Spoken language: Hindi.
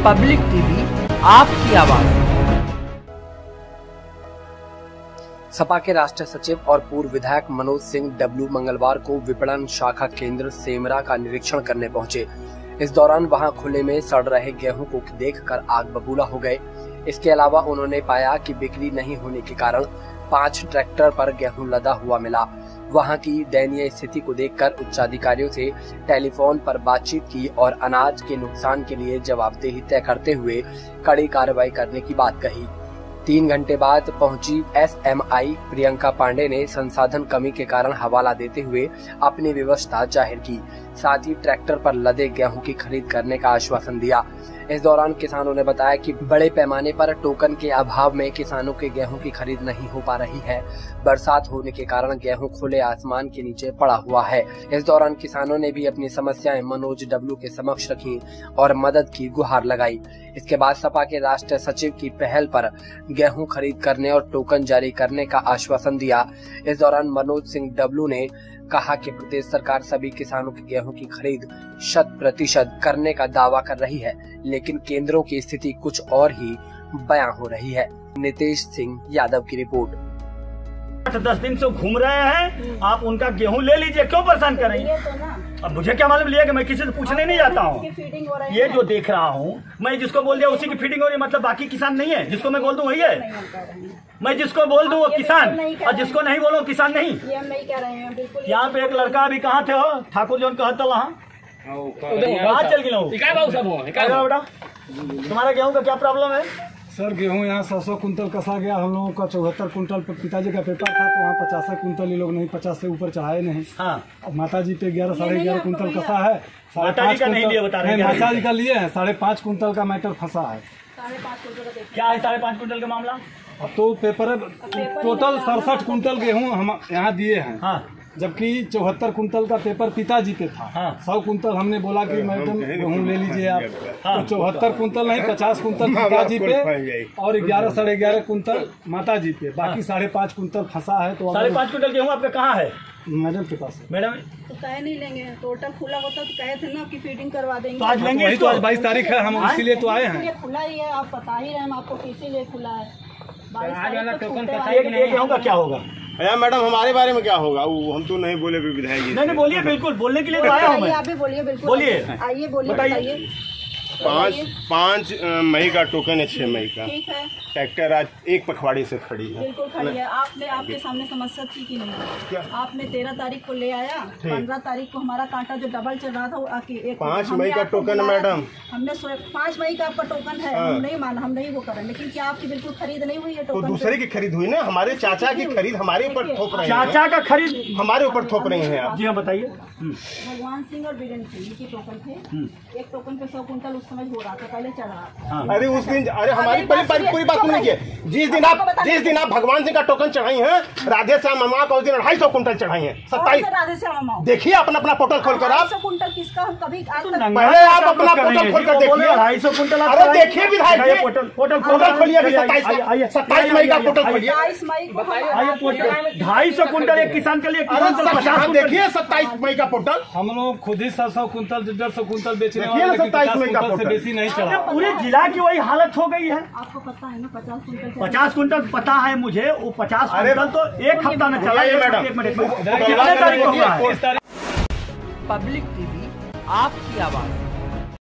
पब्लिक टीवी, आपकी आवाज। सपा के राष्ट्रीय सचिव और पूर्व विधायक मनोज सिंह डब्लू मंगलवार को विपणन शाखा केंद्र सेमरा का निरीक्षण करने पहुंचे। इस दौरान वहां खुले में सड़ रहे गेहूं को देखकर आग बबूला हो गए। इसके अलावा उन्होंने पाया कि बिक्री नहीं होने के कारण 5 ट्रैक्टर पर गेहूं लदा हुआ मिला। वहां की दयनीय स्थिति को देखकर उच्चाधिकारियों से टेलीफोन पर बातचीत की और अनाज के नुकसान के लिए जवाबदेही तय करते हुए कड़ी कार्रवाई करने की बात कही। 3 घंटे बाद पहुंची SMI प्रियंका पांडे ने संसाधन कमी के कारण हवाला देते हुए अपनी व्यवस्था जाहिर की। साथ ही ट्रैक्टर पर लदे गेहूं की खरीद करने का आश्वासन दिया। इस दौरान किसानों ने बताया कि बड़े पैमाने पर टोकन के अभाव में किसानों के गेहूं की खरीद नहीं हो पा रही है। बरसात होने के कारण गेहूं खुले आसमान के नीचे पड़ा हुआ है। इस दौरान किसानों ने भी अपनी समस्याएं मनोज डब्लू के समक्ष रखी और मदद की गुहार लगाई। इसके बाद सपा के राष्ट्रीय सचिव की पहल पर गेहूं खरीद करने और टोकन जारी करने का आश्वासन दिया। इस दौरान मनोज सिंह डब्लू ने कहा कि प्रदेश सरकार सभी किसानों के गेहूं की खरीद 100% करने का दावा कर रही है, लेकिन केंद्रों की स्थिति कुछ और ही बयां हो रही है। नितेश सिंह यादव की रिपोर्ट। 10 दिन से घूम रहे हैं, आप उनका गेहूं ले लीजिए, क्यों परेशान कर रही हैं? अब मुझे क्या मालूम लिया कि मैं किसी से पूछने नहीं जाता हूँ। ये जो देख रहा हूँ, मैं जिसको बोल दिया उसी की फीडिंग हो रही है, मतलब बाकी किसान नहीं है? जिसको मैं बोल दूं वही है? मैं जिसको बोल दूं वो किसान, और जिसको नहीं बोलो किसान नहीं। ये हम नहीं कह रहे हैं, बिल्कुल। यहाँ पे एक लड़का अभी कहाँ थे हो, ठाकुर जो कहता वहाँ चल गया बेटा। तुम्हारा गेहूँ का क्या प्रॉब्लम है? सर गेहूं यहाँ 100 कुंटल कसा गया। हम लोगों का 74 कुंटल पिताजी का पेपर था, तो वहाँ 50 कुंटल ये लोग नहीं, 50 से ऊपर चढ़ाए नहीं। हाँ। माता जी पे 11 साढ़े 11 कुंटल कसा है। माता जी का नहीं लिया, बता रहे हैं। माता जी का लिए है, 5.5 कुंटल का मैटर फंसा है। क्या है 5.5 कुंटल का मामला? अब तो पेपर टोटल 67 कुंटल गेहूं हम यहाँ दिए हैं। हाँ। जबकि 74 कुंटल का पेपर पिताजी पे था। हाँ। 100 कुंटल हमने बोला कि मैडम गेहूं ले लीजिए आप। हाँ। तो 74 कुंटल नहीं, 50 कुंटल पिताजी पे और 11 साढ़े 11 कुंटल माता जी पे, बाकी 5.5 कुंटल फंसा है। तो 5.5 कुंटल गेहूँ आपका कहाँ है? मैडम के पास। मैडम तो कहे नहीं लेंगे, टोटल खुला होता तो कहे थे ना कि फीडिंग करवा देंगे। तो आज लेंगे, तो आज 22 तारीख है, हम इसीलिए तो आए हैं। खुला ही है, आप बता ही रहे हैं, हम आपको इसीलिए खुला है। गेहूँ का क्या होगा? अया मैडम, हमारे बारे में क्या होगा? हम तो नहीं बोले विधायक जी। नहीं बोलिए, बिल्कुल बोलने के लिए तो आया हूँ मैं। आप भी बोलिए, बिल्कुल बोलिए, आइए बोलिए, बताइए। 5 मई का टोकन है, 6 मई का। ठीक है। ट्रैक्टर आज एक पखवाड़ी से खड़ी है। बिल्कुल खड़ी है। आपने आपके सामने समस्या थी कि नहीं? क्या? आपने 13 तारीख को ले आया, 15 तारीख को हमारा कांटा जो डबल चल रहा था वो आके 5 मई का टोकन है मैडम। हमने 5 मई का आपका टोकन है। हम नहीं माना, हम नहीं वो करें, लेकिन क्या आपकी बिल्कुल खरीद नहीं हुई है तो टोकन? दूसरे की खरीद हुई ना, हमारे चाचा की खरीद हमारे ऊपर थोप रहे हैं। चाचा का खरीद हमारे ऊपर थोप रहे हैं आप। जी हाँ, बताइए। भगवान सिंह और बीरेंद्र सिंह के टोकन थे। एक टोकन पे 100 कुंटल उस समय हो रहा था, पहले चढ़ रहा था। अरे उस दिन, अरे हमारी पूरी बात सुन लीजिए। जिस दिन आप भगवान सिंह का टोकन चढ़ाई है, राधे श्याम मामा का उस दिन 250 कुंटल चढ़ाई है। 27 राधे श्याम मामा देखिए अपना पोर्टल खोलकर आप। 250 कुंटल किसका? हम कभी पहले आप अपना पोर्टल खोलकर देखिए। 250 कुंटल। अरे देखिए विधायक जी, पोर्टल खोलिए अभी। 27 मई का पोर्टल खोलिए। 22 मई को 250 कुंटल एक किसान के लिए। देखिए 27 मई का पोर्टल। हम लोग खुद ही 100 कुंटल 150 कुंटल बेच रहे देखिए हैं, 27 मई का से बेसी नहीं चढ़ा। पूरे जिला की वही हालत हो गई है। आपको पता है ना 50 कुंटल 50 कुंटल पता है मुझे। वो 50 कुंटल तो एक हफ्ता न चला। मैडम एक मिनट, कितने तारीख को हुआ है? पब्लिक टीवी, आपकी आवाज।